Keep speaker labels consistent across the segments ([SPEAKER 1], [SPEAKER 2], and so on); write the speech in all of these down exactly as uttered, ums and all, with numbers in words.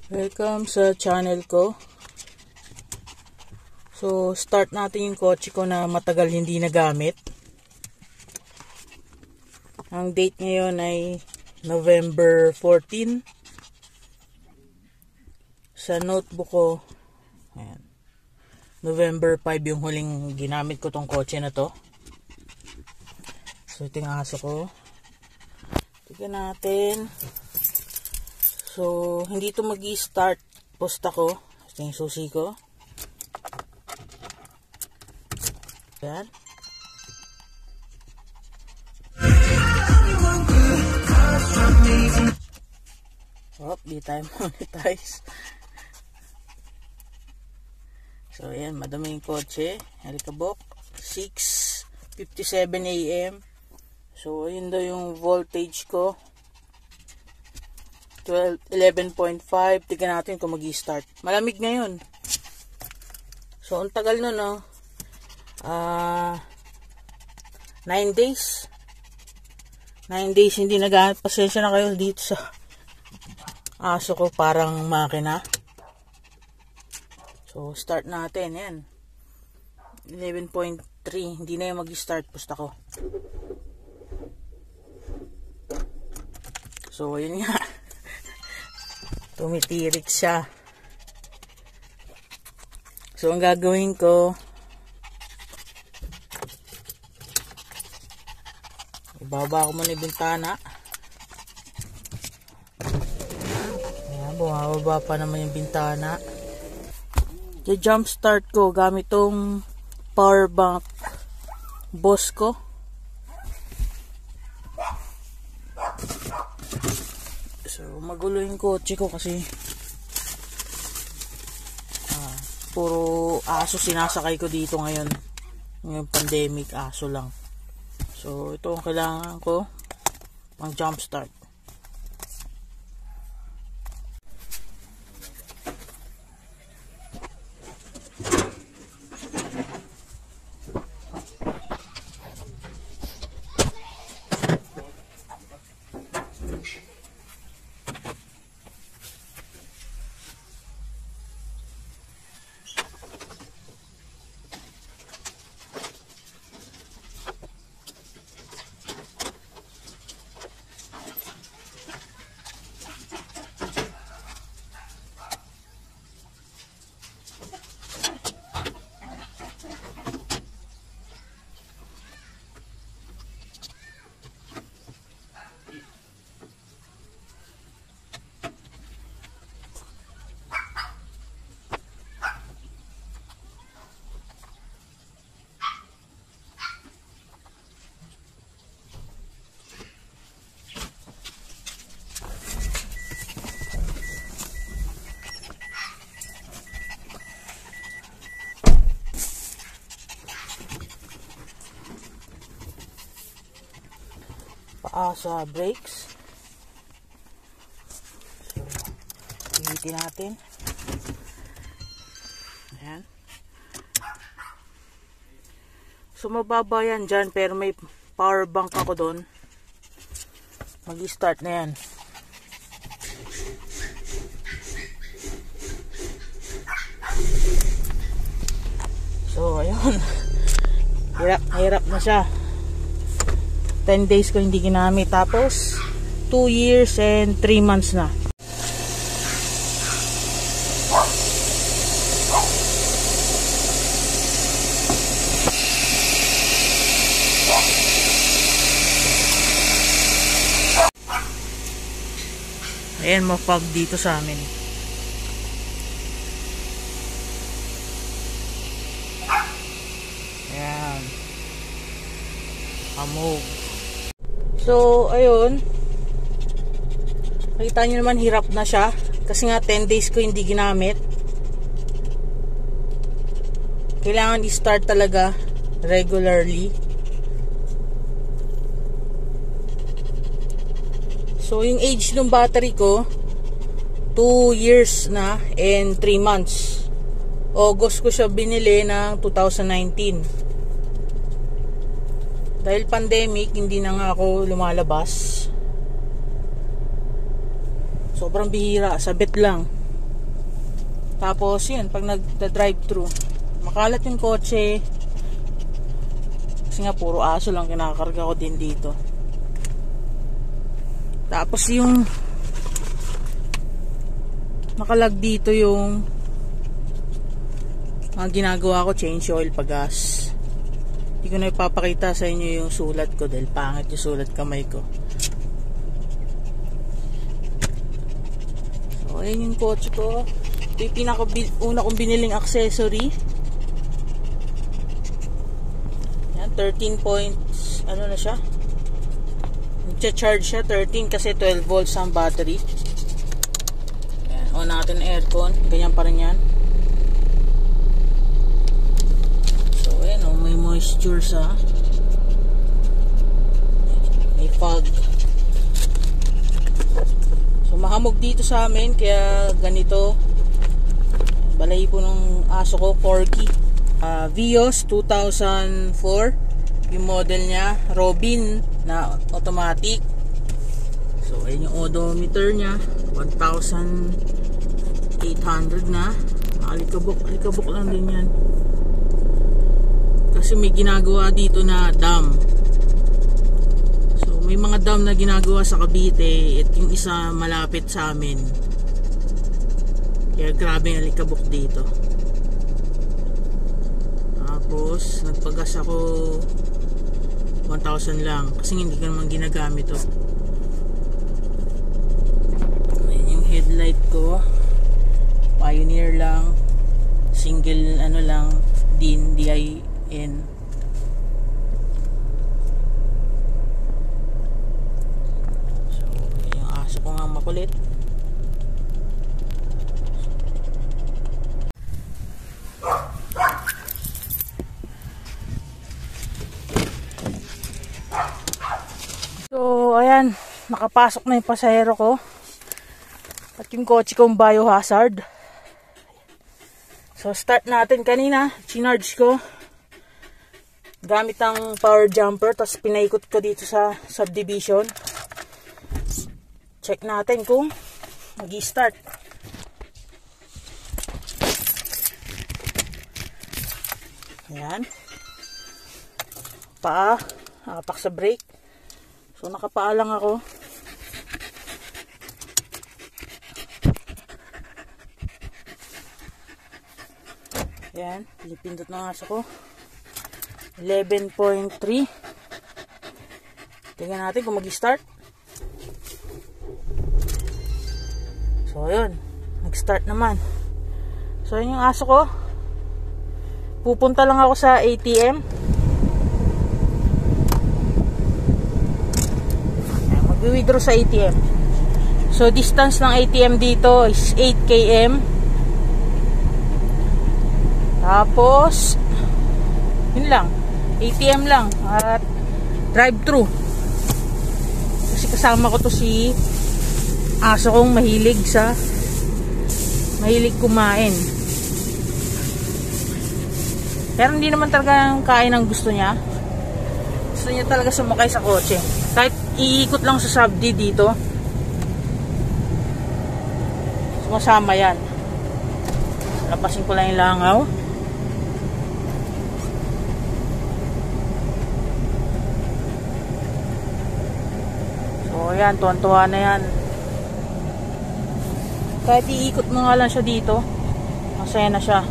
[SPEAKER 1] Welcome sa channel ko. So, start natin yung kotse ko na matagal hindi nagamit. Ang date ngayon ay November fourteen. Sa notebook ko, ayan, November five yung huling ginamit ko tong kotse na to. So, ito yung aso ko. Tignan natin. So, hindi ito mag-i-start post ako. Ito yung susi ko. Ayan. Oh, di tayo monetize. So, ayan. Madami yung kotse. Helikabok. six fifty-seven A M So, ayun daw yung voltage ko. twelve, eleven point five. Tignan natin kung mag-i-start. Malamig ngayon. So, ang tagal nun, no? Uh, nine days. nine days hindi nag-aanap. Pasensya na kayo dito sa aso ko. Parang makina. So, start natin. Yan. eleven point three. Hindi na yung mag-i-start. Pusta ko. So, yun nga. Tumitirik siya. So, ang gagawin ko, ibaba ko muna yung bintana. Ayan, bumababa pa naman yung bintana. Yung jump start ko, gamit tong power bank boss ko. So, magulo yung kotse ko kasi ah, puro aso sinasakay ko dito ngayon. Ngayong pandemic, aso lang. So, ito ang kailangan ko pang jump start. Paa sa brakes. Hihitin natin. Ayan. So, mababa yan dyan, pero may power bank ako doon. Mag-start na yan. So, ayun. Hirap, hirap na siya. ten days ko hindi ginamit. Tapos, two years and three months na. Ayan, mapag dito sa amin. Ayan. Amog. So, ayun. Nakita nyo naman, hirap na siya. Kasi nga, ten days ko hindi ginamit. Kailangan i-start talaga regularly. So, yung age ng battery ko, two years na and three months. August ko siya binili ng two thousand nineteen. Dahil pandemic, hindi na nga ako lumalabas. Sobrang bihira, sabit lang. Tapos yun, pag nag-drive thru, makalat yung kotse. Kasi nga puro aso lang kinakarga ko din dito. Tapos yung nakalag dito yung ang ginagawa ko, change oil pa gas. Hindi ko na ipapakita sa inyo yung sulat ko dahil pangit yung sulat kamay ko. So ayun yung kotse ko. Ito yung pinaka una kong biniling accessory. Yan, thirteen points, ano na siya, nagcha-charge siya, thirteen kasi twelve volts ang battery. Yan, on natin ang aircon, ganyan pa rin yan. So ayan o, may moisture sa, may fog. So mahamog dito sa amin kaya ganito. Balay po ng aso ko, corgi. Uh, Vios two thousand four yung model niya, Robin na automatic. So ayun yung odometer niya, one thousand eight hundred na. Alikabok, alikabok lang din yan. Kasi may ginagawa dito na dam. So may mga dam na ginagawa sa Cavite at yung isa malapit sa amin. Kaya grabe yung alikabok dito. Tapos nagpagas ako one thousand lang kasi hindi ko naman ginagamit to. Ayan yung headlight ko, Pioneer lang, single ano lang din, D I N. So yung aso ko nga makulit. So, ayan, nakapasok na yung pasahero ko. At yung kotse kong biohazard. So, start natin kanina. Chinarge ko. Gamit ang power jumper. Tapos, pinaikot ko dito sa subdivision. Check natin kung mag-i-start. Ayan. Paa. Nakapak sa brake. So nakapaalang ako. Ayan, pinipindot ng aso ko. eleven point three. Tingnan natin kung mag-start. So ayun, nag-start naman. So yun yung aso ko. Pupunta lang ako sa A T M. Withdraw sa A T M. So distance ng A T M dito is eight kilometers. Tapos yun lang, A T M lang at drive thru. Kasi kasama ko to si aso kong mahilig sa mahilig kumain. Pero hindi naman talaga kain ang gusto niya. Gusto niya talaga sumakay sa kotse. Kahit iikot lang sa subdi dito, sumasama yan. Lapasin ko lang yung langaw. So yan, tuwan-tuwa na yan. Kahit iikot mo nga lang siya dito, masaya na siya.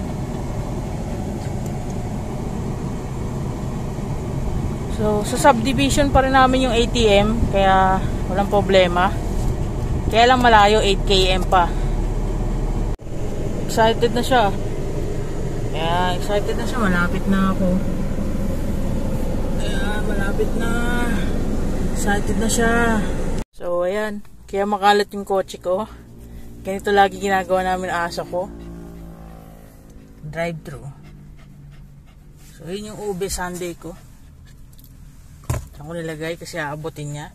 [SPEAKER 1] So, sa subdivision pa rin namin yung A T M, kaya walang problema. Kaya lang malayo, eight kilometers pa. Excited na siya. Kaya excited na siya, malapit na ako. Kaya malapit na. Excited na siya. So, ayan. Kaya makalat yung kotse ko. Ganito lagi ginagawa namin aso ko. Drive thru. So, yun yung ube sundae ko. Saan ko nilagay kasi aabotin niya.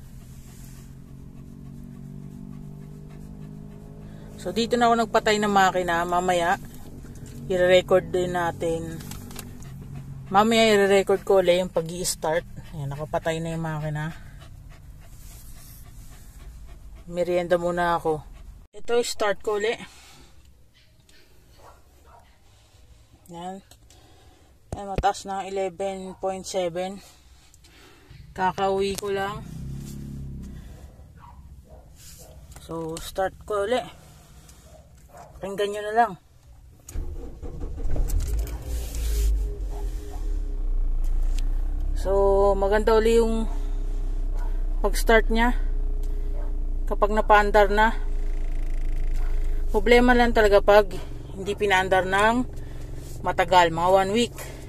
[SPEAKER 1] So dito na ako nagpatay ng makina. Mamaya i-record din natin. Mamaya i-record ko ulit yung pag-i-start. Ayan, nakapatay na yung makina. Merienda muna ako. Ito, start ko ulit. Yan. Yan, mataas na eleven point seven. Kakauwi ko lang. So, start ko ulit. Pakinggan nyo na lang. So, maganda uli yung pag-start niya kapag napaandar na. Problema lang talaga pag hindi pinaandar ng matagal, mga one week.